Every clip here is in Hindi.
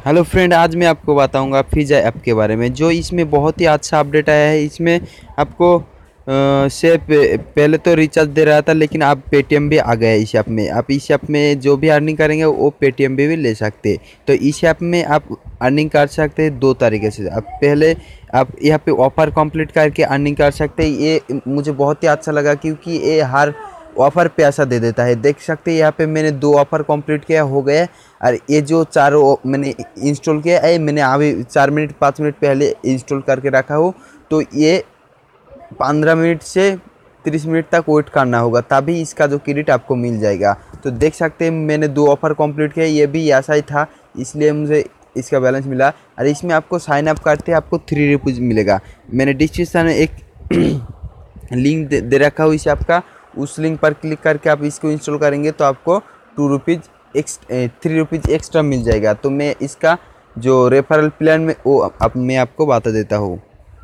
हेलो फ्रेंड, आज मैं आपको बताऊंगा पिज़्ज़ा ऐप के बारे में। जो इसमें बहुत ही अच्छा अपडेट आया है। इसमें आपको पहले तो रिचार्ज दे रहा था, लेकिन अब पेटीएम भी आ गया है इस ऐप में। आप इस ऐप में जो भी अर्निंग करेंगे वो पेटीएम भी ले सकते हैं। तो इस ऐप में आप अर्निंग कर सकते हैं दो तरीके से। आप पहले आप यहाँ पे ऑफ़र कंप्लीट करके अर्निंग कर सकते हैं। ये मुझे बहुत ही अच्छा लगा, क्योंकि ये हर ऑफ़र पैसा दे देता है। देख सकते हैं यहाँ पे मैंने 2 ऑफ़र कंप्लीट किया हो गया। और ये जो चारों मैंने इंस्टॉल किया है, मैंने अभी 4 मिनट 5 मिनट पहले इंस्टॉल करके रखा हो। तो ये 15 मिनट से 30 मिनट तक वेट करना होगा, तभी इसका जो क्रेडिट आपको मिल जाएगा। तो देख सकते हैं मैंने 2 ऑफ़र कंप्लीट किया, ये भी ऐसा ही था, इसलिए मुझे इसका बैलेंस मिला। और इसमें आपको साइन अप करते आपको 3 रुपीज़ मिलेगा। मैंने डिस्क्रिप्शन में एक लिंक दे रखा हो इस ऐप का। उस लिंक पर क्लिक करके आप इसको इंस्टॉल करेंगे तो आपको 3 रुपीज़ एक्स्ट्रा मिल जाएगा। तो मैं इसका जो रेफरल प्लान में वो मैं आपको बता देता हूँ।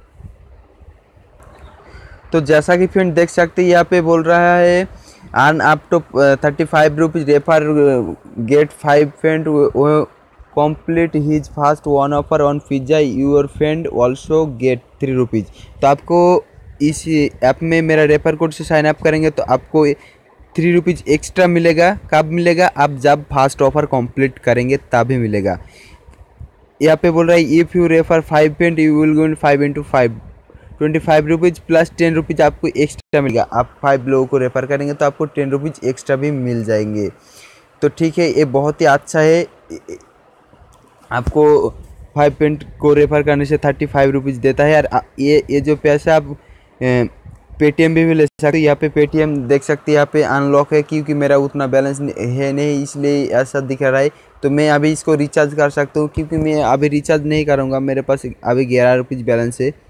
तो जैसा कि फ्रेंड देख सकते हैं यहाँ पे बोल रहा है earn up to 35 rupees refer get 5 friend complete his first one offer on pizza your friend also get 3 rupees. तो आपको इस ऐप में मेरा रेफर कोड से साइन अप करेंगे तो आपको 3 रुपीज़ एक्स्ट्रा मिलेगा। कब मिलेगा? आप जब फर्स्ट ऑफर कंप्लीट करेंगे तभी मिलेगा। यहाँ पे बोल रहा है if you refer 5 friend you will gain 5 × 5 25 rupees plus 10 rupees आपको एक्स्ट्रा मिलेगा। आप 5 लोगों को रेफर करेंगे तो आपको 10 रुपीज़ एक्स्ट्रा भी मिल जाएंगे। तो ठीक है, ये बहुत ही अच्छा है। आपको 5 फ्रेंड को रेफर करने से 35 रुपीज़ देता है। और ये जो पैसा आप पेटीएम भी ले सकते हो। यहाँ पे पेटीएम देख सकते हैं, यहाँ पे अनलॉक है, क्योंकि मेरा उतना बैलेंस है नहीं, इसलिए ऐसा दिख रहा है। तो मैं अभी इसको रिचार्ज कर सकता हूँ, क्योंकि मैं अभी रिचार्ज नहीं करूँगा, मेरे पास अभी 11 रुपीज़ बैलेंस है।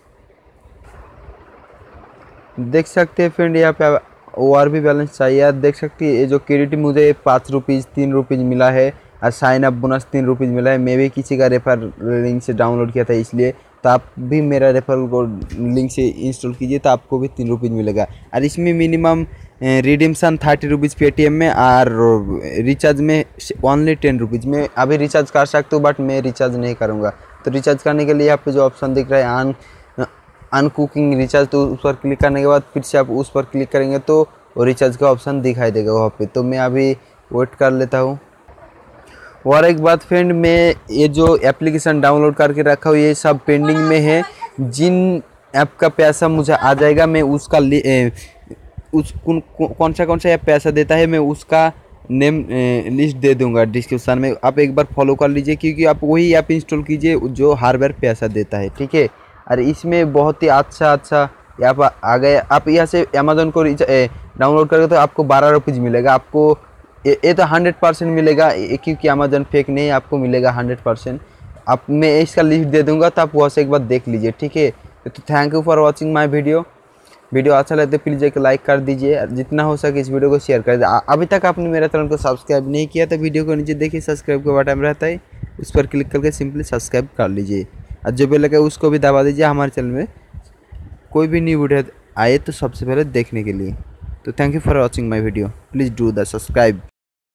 देख सकते हैं फ्रेंड, यहाँ पे और भी बैलेंस चाहिए। देख सकते हैं ये जो क्रेडिट मुझे 5 रुपीज़ 3 रुपीज़ मिला है, और साइन अप बोनस 3 रुपीज़ मिला है। मैं भी किसी का रेफर लिंक से डाउनलोड किया था, इसलिए। तो आप भी मेरा रेफर को लिंक से इंस्टॉल कीजिए तो आपको भी 3 रुपीज़ मिलेगा। और इसमें मिनिमम रिडीम्शन 30 रुपीज़ पेटीएम में, और रिचार्ज में ओनली 10 रुपीज़। मैं अभी रिचार्ज कर सकता हूँ, बट मैं रिचार्ज नहीं करूँगा। तो रिचार्ज करने के लिए यहाँ पे जो ऑप्शन दिख रहा है अनकुकिंग रिचार्ज, तो उस पर क्लिक करने के बाद फिर से आप उस पर क्लिक करेंगे तो वो रिचार्ज का ऑप्शन दिखाई देगा वहाँ पे। तो मैं अभी वेट कर लेता हूँ। और एक बात फ्रेंड, मैं ये जो एप्लीकेशन डाउनलोड करके रखा हूँ ये सब पेंडिंग में है। जिन ऐप का पैसा मुझे आ जाएगा मैं उसका कौन सा ऐप पैसा देता है मैं उसका नेम लिस्ट दे दूंगा डिस्क्रिप्शन में। आप एक बार फॉलो कर लीजिए, क्योंकि आप वही ऐप इंस्टॉल कीजिए जो हर बार पैसा देता है, ठीक है। और इसमें बहुत ही अच्छा ऐप आ गया। आप यहाँ से अमेज़न को डाउनलोड करेंगे तो आपको 12 रुपीज़ मिलेगा। आपको ये तो 100% मिलेगा, क्योंकि अमेज़न फेक नहीं, आपको मिलेगा 100%। आप मैं इसका लिस्ट दे दूंगा, तो आप वहाँ से एक बार देख लीजिए, ठीक है। तो thank you for watching my video अच्छा लगे तो प्लीज़ एक लाइक कर दीजिए, जितना हो सके इस वीडियो को शेयर कर दीजिए। अभी तक आपने मेरा चैनल को सब्सक्राइब नहीं किया तो वीडियो को नीचे देखिए सब्सक्राइब का बटन रहता है, उस पर क्लिक करके सिंपली सब्सक्राइब कर लीजिए। और जो बेल लगे उसको भी दबा दीजिए, हमारे चैनल में कोई भी न्यू वीडियो आए तो सबसे पहले देखने के लिए। तो thank you for watching my video, please do the subscribe.